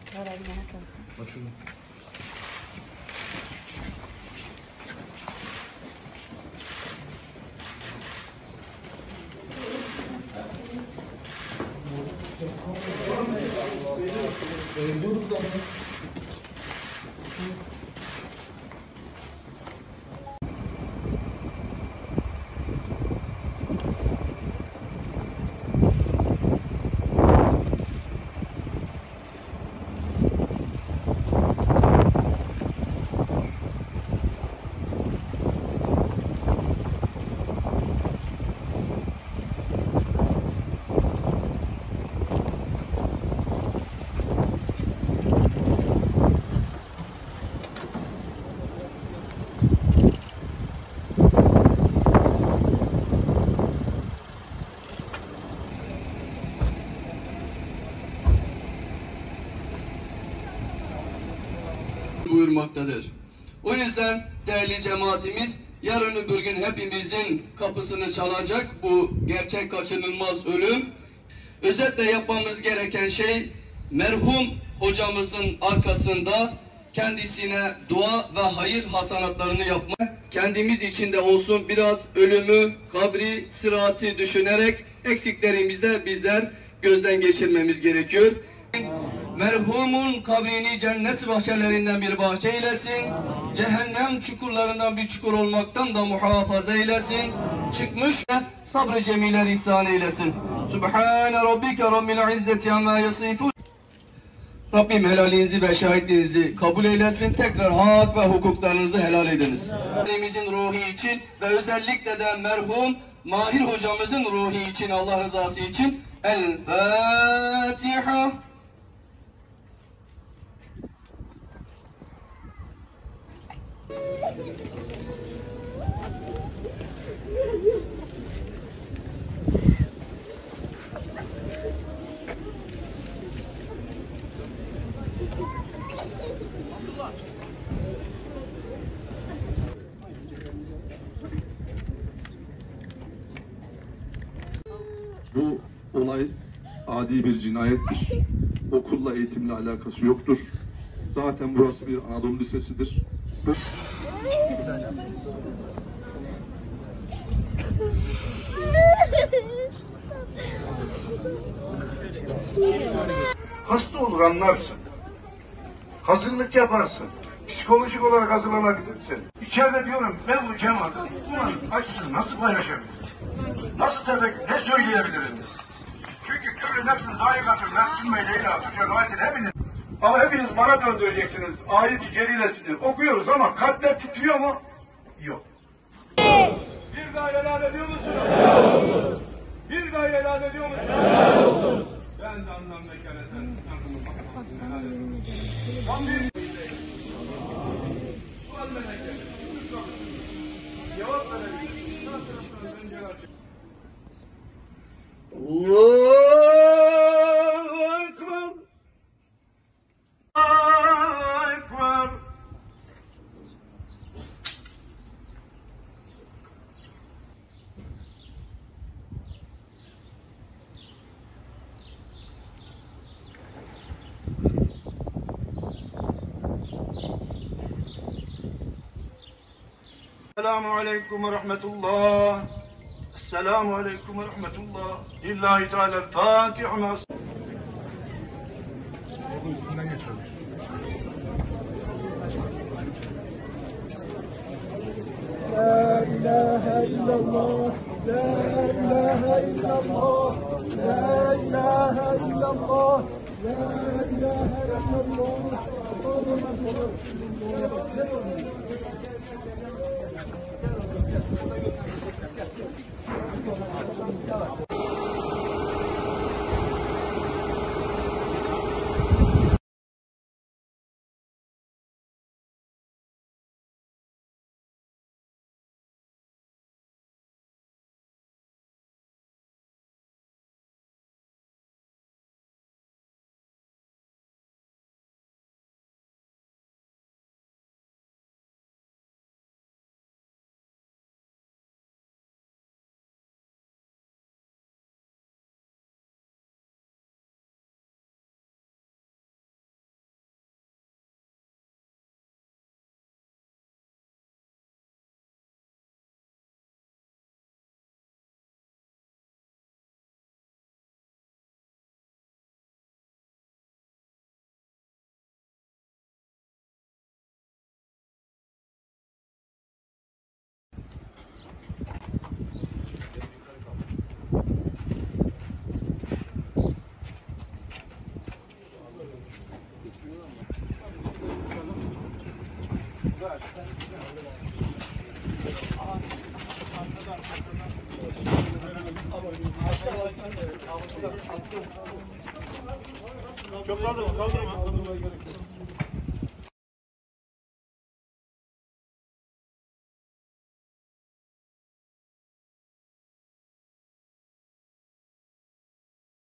Başım. buyurmaktadır. O yüzden değerli cemaatimiz yarın öbür gün hepimizin kapısını çalacak bu gerçek kaçınılmaz ölüm. Özetle yapmamız gereken şey merhum hocamızın arkasında kendisine dua ve hayır hasanatlarını yapmak. Kendimiz için de olsun biraz ölümü, kabri, sıratı düşünerek eksiklerimizde bizler gözden geçirmemiz gerekiyor. Merhumun kabrini cennet bahçelerinden bir bahçe eylesin. Cehennem çukurlarından bir çukur olmaktan da muhafaza eylesin. Çıkmış sabrı cemiler ihsan eylesin. Subhane rabbike rabbil izzeti amma yasifun. Rabbim helalinizi ve şahitliğinizi kabul eylesin. Tekrar hak ve hukuklarınızı helal ediniz. Elimizin ruhu için ve özellikle de merhum Mahir hocamızın ruhu için, Allah rızası için El Fatiha. Bu olay adi bir cinayettir. Okulla, eğitimle alakası yoktur. Zaten burası bir Anadolu Lisesi'dir. Hasta olur anlarsın. Hazırlık yaparsın. Psikolojik olarak hazırlanabilirsin. İçeride diyorum ben bu cemaat, ulan açsın nasıl paylaşabiliriz? Nasıl tefekkür, ne söyleyebiliriz? Çünkü türlü nefsin zayıkatın, nefsin meyleyle asıkyan ayetin hepiniz. Ama hepiniz bana döndüreceksiniz. Ayet-i celilesidir. Okuyoruz ama kalpler titriyor mu? Yok. Bir daha helal ediyor musunuz? Helal olsun. Bir daha helal ediyor musunuz? Helal olsun. Ben de anlamda kereten. Helal ediyorum. Tam bir... Cevap verebilirim. Allahu Ekber. Allahu Ekber. Esselamu Aleyküm ve Rahmetullah. Esselamu Aleyküm ve Rahmetullah. Lillahi Teala Fatiha. La ilahe illallah, la ilahe illallah, la ilahe illallah, la ilahe illallah. Çok kaldırma.